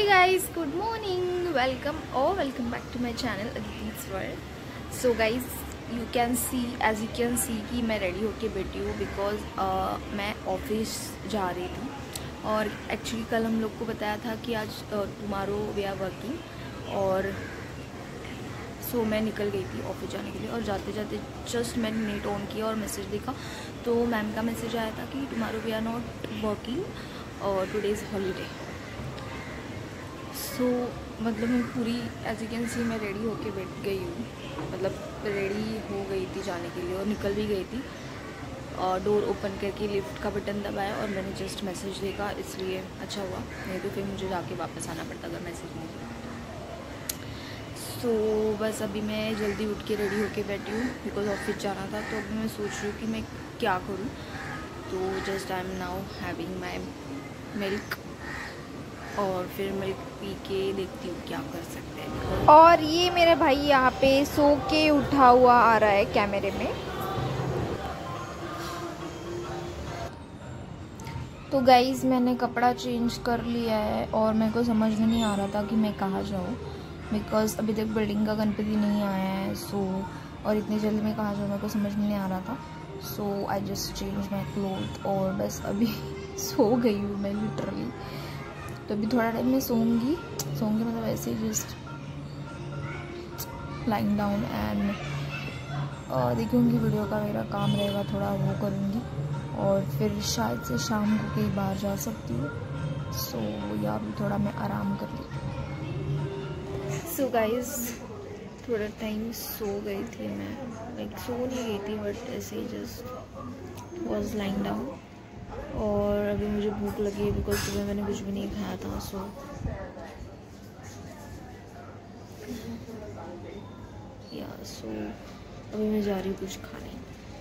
Hey guys, good morning. Welcome back to my channel Aditi's World. So guys, you can see कि मैं ready होके बैठी हूँ because मैं ऑफिस जा रही थी और एक्चुअली कल हम लोग को बताया था कि आज टुमारो वी आर वर्किंग और सो मैं निकल गई थी ऑफिस जाने के लिए और जाते जाते जस्ट मैंने नेट ऑन किया और मैसेज देखा तो मैम का मैसेज आया था कि tomorrow we are not working और टुडे इज़ हॉलीडे। सो मतलब मैं पूरी एज यू कैन सी मैं रेडी होके बैठ गई हूँ, मतलब रेडी हो गई थी जाने के लिए और निकल भी गई थी और डोर ओपन करके लिफ्ट का बटन दबाया और मैंने जस्ट मैसेज देखा, इसलिए अच्छा हुआ, नहीं तो फिर मुझे जाके वापस आना पड़ता अगर मैसेज नहीं। सो बस अभी मैं जल्दी उठ के रेडी होके बैठी हूँ बिकॉज ऑफिस जाना था, तो अभी मैं सोच रही हूँ कि मैं क्या करूँ। तो just I am now having my milk और फिर मिल्क पी के देखती हूँ क्या कर सकते हैं। और ये मेरा भाई यहाँ पे सो के उठा हुआ आ रहा है कैमरे में। तो गाइज़ मैंने कपड़ा चेंज कर लिया है और मेरे को समझ में नहीं आ रहा था कि मैं कहाँ जाऊँ बिकॉज अभी तक बिल्डिंग का गणपति नहीं आया है। सो और इतनी जल्दी मैं कहाँ जाऊँ मेरे को समझ में नहीं आ रहा था। So I just change my cloth और बस अभी सो गई हूँ मैं लिटरली। तो अभी थोड़ा टाइम में सोऊंगी मतलब ऐसे ही जस्ट लाइंग डाउन एंड देखूँगी वीडियो का मेरा काम रहेगा थोड़ा वो करूँगी और फिर शायद से शाम को कहीं बाहर जा सकती हूँ। सो या अभी थोड़ा मैं आराम कर ली। सो गाइज थोड़ा टाइम सो गई थी मैं, लाइक सो नहीं गई थी बट ऐसे ही जस्ट वॉज लाइंग डाउन और अभी मुझे भूख लगी है बिकॉज सुबह मैंने कुछ भी नहीं खाया था। सो अभी मैं जा रही हूँ कुछ खाने।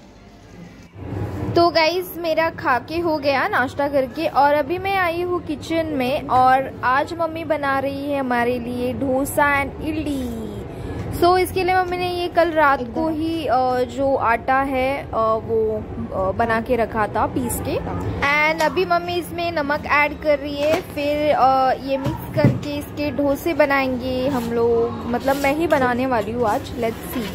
तो गाइज मेरा खा के हो गया नाश्ता करके और अभी मैं आई हूँ किचन में और आज मम्मी बना रही है हमारे लिए डोसा एंड इडली। सो इसके लिए मम्मी ने ये कल रात को ही जो आटा है वो बना के रखा था पीस के एंड अभी मम्मी इसमें नमक ऐड कर रही है। फिर ये मिक्स करके इसके डोसे बनाएंगे हम लोग, मतलब मैं ही बनाने वाली हूँ आज। Let's see.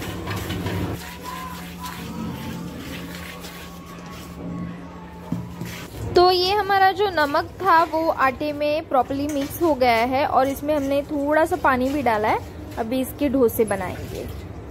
तो ये हमारा जो नमक था वो आटे में प्रॉपर्ली मिक्स हो गया है और इसमें हमने थोड़ा सा पानी भी डाला है। अभी इसके डोसे बनाएंगे।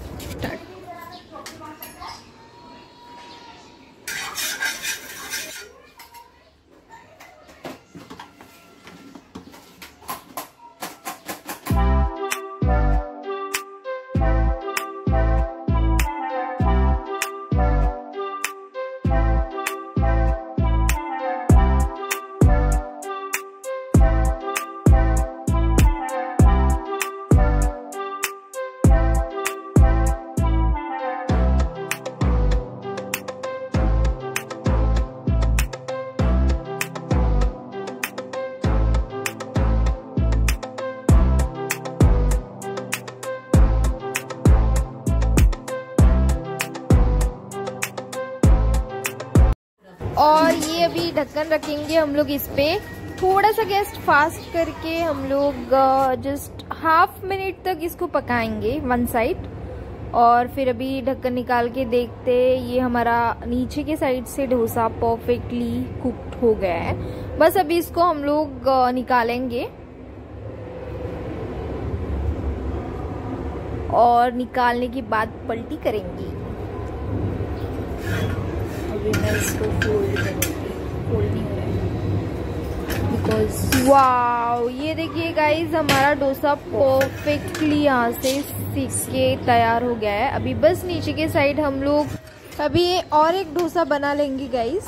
और ये अभी ढक्कन रखेंगे हम लोग इस पे, थोड़ा सा गैस फास्ट करके हम लोग जस्ट हाफ मिनट तक इसको पकाएंगे वन साइड। और फिर अभी ढक्कन निकाल के देखते, ये हमारा नीचे के साइड से डोसा परफेक्टली कुक्ड हो गया है। बस अभी इसको हम लोग निकालेंगे और निकालने के बाद पलटी करेंगे। अभी मैं इसको फोल्ड नहीं हो रहा है बिकॉज वाओ, ये देखिए गाइज हमारा डोसा परफेक्टली यहाँ से सीख के तैयार हो गया है। अभी बस नीचे के साइड हम लोग अभी और एक डोसा बना लेंगे guys.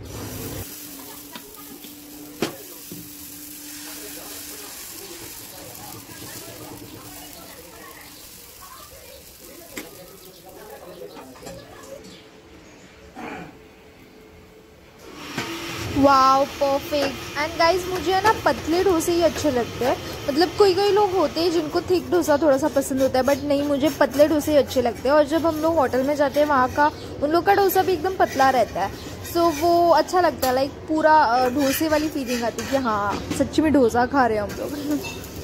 Wow perfect. And guys मुझे है ना पतले डोसे ही अच्छे लगते हैं, मतलब कोई लोग होते हैं जिनको थिक डोसा थोड़ा सा पसंद होता है बट नहीं, मुझे पतले डोसे ही अच्छे लगते हैं। और जब हम लोग होटल में जाते हैं वहाँ का उन लोग का डोसा भी एकदम पतला रहता है। सो वो अच्छा लगता है, लाइक पूरा डोसे वाली फीलिंग आती है कि हाँ सच्ची में डोसा खा रहे हैं हम लोग।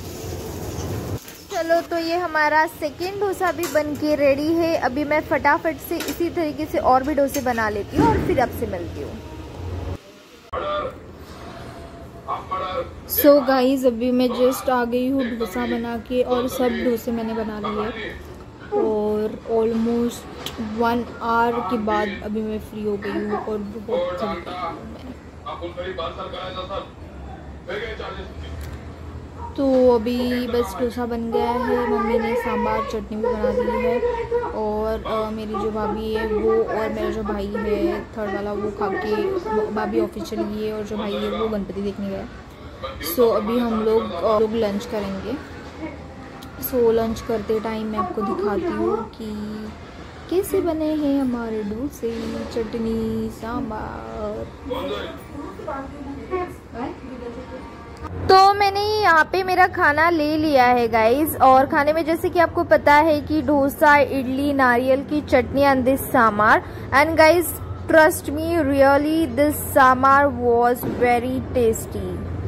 चलो तो ये हमारा सेकेंड डोसा भी बन के रेडी है। अभी मैं फटाफट से इसी तरीके से और भी डोसे बना लेती हूँ और फिर आपसे मिलती हूँ। सो गाइज अभी मैं जस्ट आ गई हूँ डोसा बना के, और सब डोसे मैंने बना लिए और ऑलमोस्ट 1 आवर के बाद अभी मैं फ्री हो गई हूँ और बहुत थक गई हूँ। तो अभी बस डोसा बन गया है, मम्मी ने सांभर चटनी भी बना दी है और मेरी जो भाभी है वो और मेरा जो भाई है थर्ड वाला वो खा के भाभी ऑफिस चली गई है और जो भाई है वो गणपति देखने गया। सो अभी हम लोग लंच करेंगे। सो लंच करते टाइम मैं आपको दिखाती हूँ कि कैसे बने हैं हमारे डोसे, चटनी, सांभर। तो मैंने यहाँ पे मेरा खाना ले लिया है गाइज, और खाने में जैसे कि आपको पता है कि डोसा, इडली, नारियल की चटनी and this sambar. And guys trust me, really this sambar was very tasty.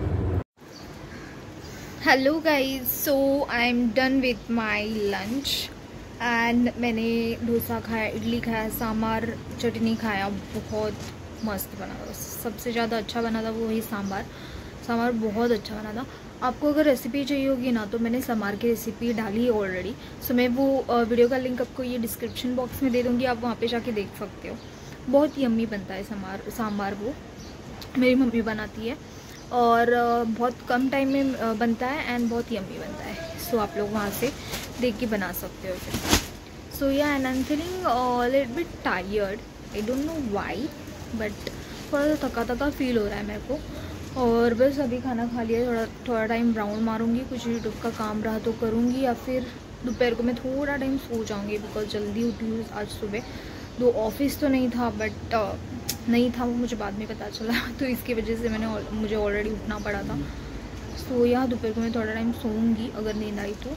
Hello guys, so I am done with my lunch and मैंने डोसा खाया, इडली खाया, सांभर चटनी खाया। बहुत मस्त बना था, सबसे ज़्यादा अच्छा बना था वो ही सांभर बहुत अच्छा बना था। आपको अगर रेसिपी चाहिए होगी ना तो मैंने सांभर की रेसिपी डाली है ऑलरेडी। सो मैं वो वीडियो का लिंक आपको ये डिस्क्रिप्शन बॉक्स में दे दूँगी, आप वहाँ पे जाके देख सकते हो। बहुत यम्मी बनता है सांभर वो मेरी मम्मी बनाती है और बहुत कम टाइम में बनता है एंड बहुत यम्मी बनता है। सो आप लोग वहाँ से देख के बना सकते हो इसे। So yeah and I am feeling little bit tired, I don't know why, but थोड़ा सा थका फील हो रहा है मेरे को। और बस अभी खाना खा लिया, थोड़ा टाइम राउंड मारूंगी, कुछ यूट्यूब का काम रहा तो करूंगी, या फिर दोपहर को मैं थोड़ा टाइम सो जाऊंगी बिकॉज जल्दी उठी हूँ आज सुबह। दो ऑफिस तो नहीं था बट नहीं था वो मुझे बाद में पता चला तो इसकी वजह से मुझे ऑलरेडी उठना पड़ा था। सो या दोपहर को मैं थोड़ा टाइम सोऊंगी अगर नींद आई तो।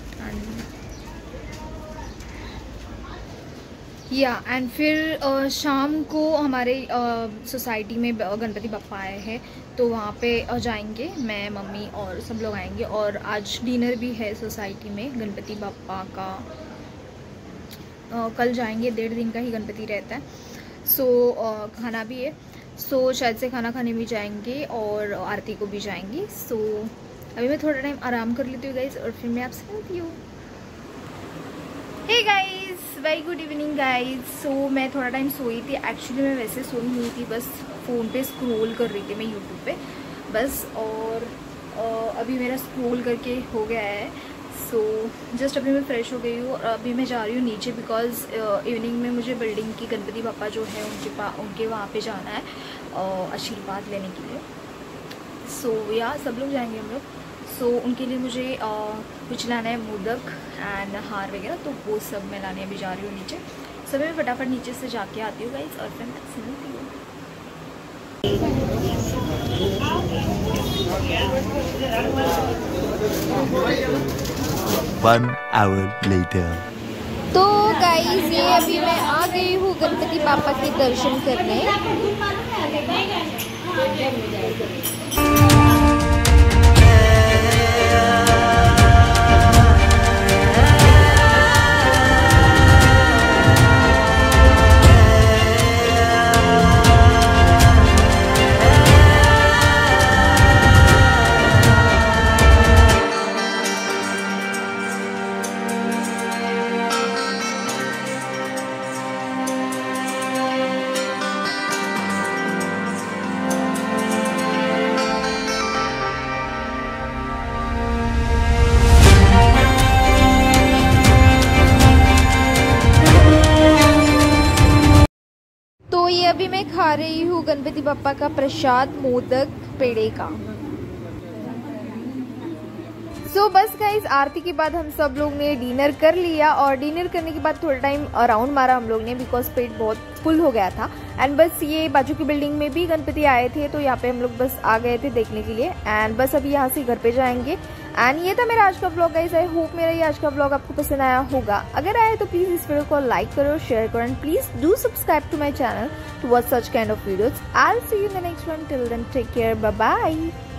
एंड फिर शाम को हमारे सोसाइटी में गणपति बप्पा आए हैं तो वहाँ पे जाएंगे, मैं मम्मी और सब लोग आएंगे। और आज डिनर भी है सोसाइटी में गणपति बप्पा का, कल जाएंगे, 1.5 दिन का ही गणपति रहता है। सो खाना भी है, सो शायद से खाना खाने भी जाएंगे और आरती को भी जाएंगे। सो अभी मैं थोड़ा टाइम आराम कर लेती हूँ गाइज और फिर मैं आपसे मिलती हूँ। Hey guys, very good evening guys. So मैं थोड़ा टाइम सोई थी, एक्चुअली मैं वैसे सोई नहीं थी, बस फ़ोन पे स्क्रॉल कर रही थी मैं यूट्यूब पे बस। और अभी मेरा स्क्रॉल करके हो गया है। सो जस्ट अभी मैं फ़्रेश हो गई हूँ और अभी मैं जा रही हूँ नीचे बिकॉज़ इवनिंग में मुझे बिल्डिंग की गणपति बप्पा जो है उनके वहाँ पे जाना है आशीर्वाद लेने के लिए। सो या सब लोग जाएंगे हम लोग। सो उनके लिए मुझे कुछ लाना है, मोदक एंड हार वगैरह, तो वो सब मैं लाने अभी जा रही हूँ नीचे। सब मैं फटाफट नीचे से जाके आती हूँ गाइस और फिर मैं सुनती हूँ। 1 hour later. तो गाइस ये अभी मैं आ गई हूँ गणपति पापा के दर्शन करने। अभी मैं खा रही हूँ गणपति बप्पा का प्रसाद, मोदक पेड़े का। सो बस गाइस आरती के बाद हम सब लोग ने डिनर कर लिया और डिनर करने के बाद थोड़ा टाइम राउंड मारा हम लोग ने बिकॉज पेट बहुत फुल हो गया था। एंड बस ये बाजू की बिल्डिंग में भी गणपति आए थे तो यहाँ पे हम लोग बस आ गए थे देखने के लिए। एंड बस अभी यहाँ से घर पे जाएंगे एंड ये था मेरा आज का व्लॉग गाइस। आई होप मेरा ये आज का व्लॉग आपको पसंद आया होगा। अगर आया तो प्लीज इस वीडियो को लाइक करो, शेयर करो and please do subscribe to my channel to watch such kind of videos. I will see you in the next one. Till then take care, bye bye.